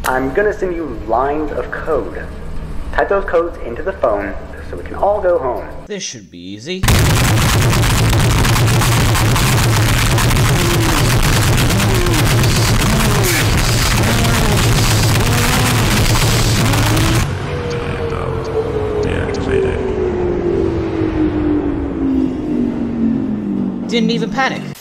I'm gonna send you lines of code. Type those codes into the phone so we can all go home. This should be easy. Didn't even panic.